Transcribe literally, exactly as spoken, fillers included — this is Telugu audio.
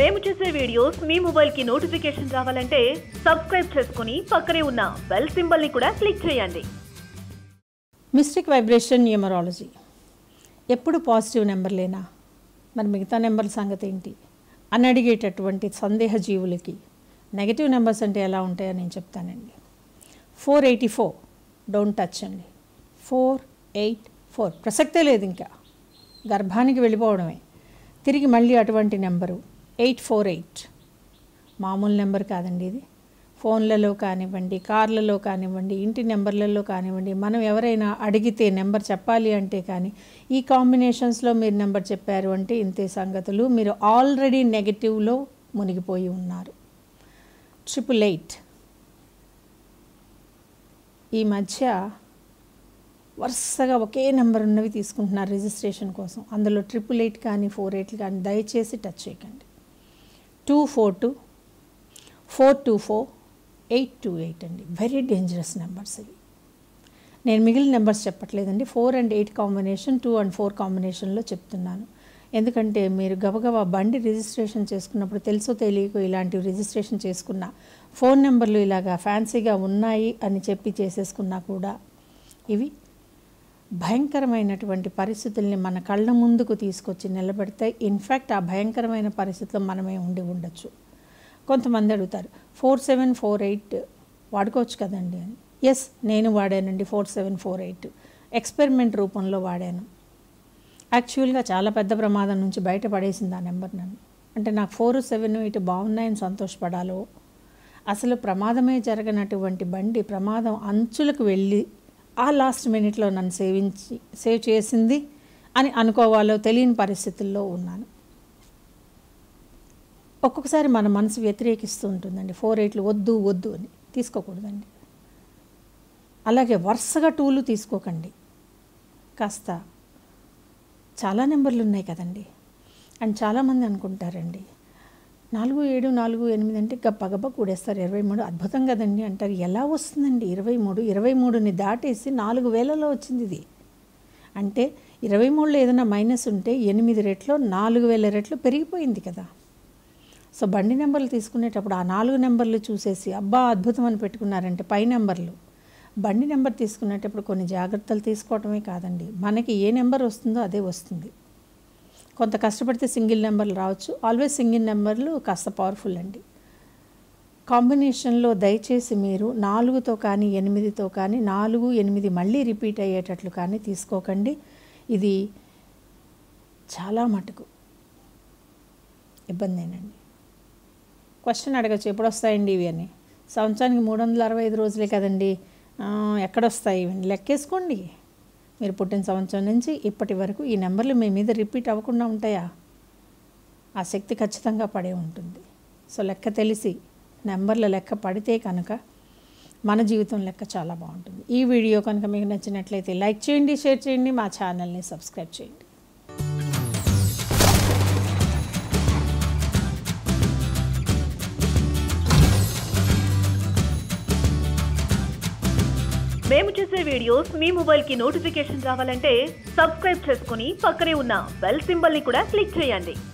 మేము చేసే వీడియోస్ మీ మొబైల్ కి నోటిఫికేషన్ రావాలంటే సబ్స్క్రైబ్ చేసుకుని పక్కనే ఉన్న బెల్ సింబల్ ని కూడా క్లిక్ చేయండి. మిస్టిక్ వైబ్రేషన్ న్యూమరాలజీ ఎప్పుడు పాజిటివ్ నెంబర్లేనా, మరి మిగతా నెంబర్ల సంగతి ఏంటి అని అడిగేటటువంటి సందేహ జీవులకి నెగటివ్ నెంబర్స్ అంటే ఎలా ఉంటాయో నేను చెప్తానండి. Four eighty four don't touch అండి. ఫోర్ ఎయిట్ ఫోర్ ప్రసక్తే లేదు, ఇంకా గర్భానికి వెళ్ళిపోవడమే. తిరిగి మళ్ళీ అటువంటి నెంబరు ఎయిట్ ఫోర్ ఎయిట్ మామూలు నెంబర్ కాదండి. ఇది ఫోన్లలో కానివ్వండి, కార్లలో కానివ్వండి, ఇంటి నెంబర్లలో కానివ్వండి, మనం ఎవరైనా అడిగితే నెంబర్ చెప్పాలి అంటే కానీ ఈ కాంబినేషన్స్లో మీరు నెంబర్ చెప్పారు అంటే ఇంతే సంగతులు, మీరు ఆల్రెడీ నెగటివ్లో మునిగిపోయి ఉన్నారు. ట్రిపుల్ ఎయిట్ ఈ మధ్య వరుసగా ఒకే నెంబర్ ఉన్నవి తీసుకుంటున్నారు రిజిస్ట్రేషన్ కోసం. అందులో ట్రిపుల్ ఎయిట్ కానీ ఫోర్ ఎయిట్ కానీ దయచేసి టచ్ చేయకండి. Two four two four two four eight two eight అండి, వెరీ డేంజరస్ నెంబర్స్ ఇవి. నేను మిగిలిన నెంబర్స్ చెప్పట్లేదండి, four and eight combination, two and four కాంబినేషన్లో చెప్తున్నాను. ఎందుకంటే మీరు గబగబా బండి రిజిస్ట్రేషన్ చేసుకున్నప్పుడు తెలుసో తెలియకో ఇలాంటివి రిజిస్ట్రేషన్ చేసుకున్నా, ఫోన్ నెంబర్లు ఇలాగా ఫ్యాన్సీగా ఉన్నాయి అని చెప్పి చేసేసుకున్నా కూడా ఇవి భయంకరమైనటువంటి పరిస్థితుల్ని మన కళ్ళ ముందుకు తీసుకొచ్చి నిలబెడతాయి. ఇన్ఫ్యాక్ట్ ఆ భయంకరమైన పరిస్థితుల్లో మనమే ఉండి ఉండొచ్చు. కొంతమంది అడుగుతారు ఫోర్ సెవెన్ ఫోర్ ఎయిట్ వాడుకోవచ్చు కదండి అని. ఎస్, నేను వాడానండి four seven four eight experiment రూపంలో వాడాను. యాక్చువల్గా చాలా పెద్ద ప్రమాదం నుంచి బయటపడేసింది ఆ నెంబర్ నన్ను. అంటే నాకు ఫోర్ సెవెన్ ఇటు బాగున్నాయని సంతోషపడాలో, అసలు ప్రమాదమే జరగనటువంటి బండి ప్రమాదం అంచులకు వెళ్ళి ఆ లాస్ట్ మినిట్లో నన్ను సేవించి సేవ్ చేసింది అని అనుకోవాలో తెలియని పరిస్థితుల్లో ఉన్నాను. ఒక్కొక్కసారి మన మనసు వ్యతిరేకిస్తూ ఉంటుందండి, ఫోర్ ఎయిట్లు వద్దు వద్దు అని తీసుకోకూడదండి. అలాగే వరుసగా టూలు తీసుకోకండి. కాస్త చాలా నెంబర్లు ఉన్నాయి కదండి. అండ్ చాలామంది అనుకుంటారండి నాలుగు ఏడు నాలుగు ఎనిమిది అంటే గప్ప గప్ప కూడేస్తారు, ఇరవై మూడు అద్భుతం కదండి అంటారు. ఎలా వస్తుందండి ఇరవై మూడు ఇరవై మూడుని దాటేసి నాలుగు వేలలో వచ్చింది ఇది. అంటే ఇరవై మూడులో ఏదైనా మైనస్ ఉంటే ఎనిమిది రెట్లు నాలుగు వేల రెట్లు పెరిగిపోయింది కదా. సో బండి నెంబర్లు తీసుకునేటప్పుడు ఆ నాలుగు నెంబర్లు చూసేసి అబ్బా అద్భుతం అని పెట్టుకున్నారంటే పై నెంబర్లు, బండి నెంబర్ తీసుకునేటప్పుడు కొన్ని జాగ్రత్తలు తీసుకోవటమే కాదండి, మనకి ఏ నెంబర్ వస్తుందో అదే వస్తుంది. కొంత కష్టపడితే సింగిల్ నెంబర్లు రావచ్చు, ఆల్వేస్ సింగిల్ నెంబర్లు కాస్త పవర్ఫుల్ అండి. కాంబినేషన్లో దయచేసి మీరు నాలుగుతో కానీ ఎనిమిదితో కానీ నాలుగు ఎనిమిది మళ్ళీ రిపీట్ అయ్యేటట్లు కానీ తీసుకోకండి. ఇది చాలా మటుకు ఇబ్బందేనండి. క్వశ్చన్ అడగచ్చు ఎప్పుడు వస్తాయండి ఇవి అని. సంవత్సరానికి మూడు వందల అరవై ఐదు రోజులే కదండి, ఎక్కడొస్తాయి ఇవన్నీ లెక్కేసుకోండి. మీరు పుట్టిన సంవత్సరం నుంచి ఇప్పటి వరకు ఈ నెంబర్లు మీ మీద రిపీట్ అవ్వకుండా ఉంటాయా? ఆ శక్తి ఖచ్చితంగా పడే ఉంటుంది. సో లెక్క తెలిసి నెంబర్ల లెక్క పడితే కనుక మన జీవితం లెక్క చాలా బాగుంటుంది. ఈ వీడియో కనుక మీకు నచ్చినట్లయితే లైక్ చేయండి, షేర్ చేయండి, మా ఛానల్ని సబ్స్క్రైబ్ చేయండి. మేము చేసే వీడియోస్ మీ మొబైల్ కి నోటిఫికేషన్ రావాలంటే సబ్స్క్రైబ్ చేసుకుని పక్కనే ఉన్న బెల్ సింబల్ ని కూడా క్లిక్ చేయండి.